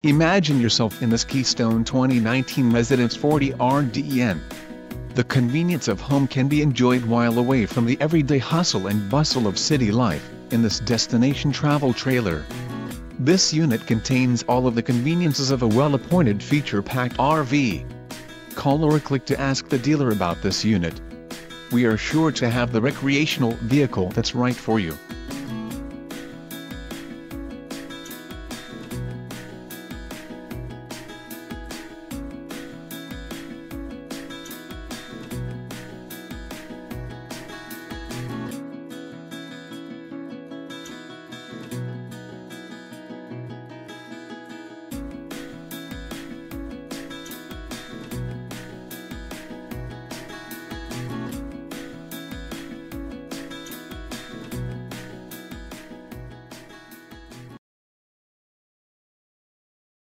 Imagine yourself in this Keystone 2019 Residence 40RDEN. The convenience of home can be enjoyed while away from the everyday hustle and bustle of city life, in this destination travel trailer. This unit contains all of the conveniences of a well-appointed feature-packed RV. Call or click to ask the dealer about this unit. We are sure to have the recreational vehicle that's right for you.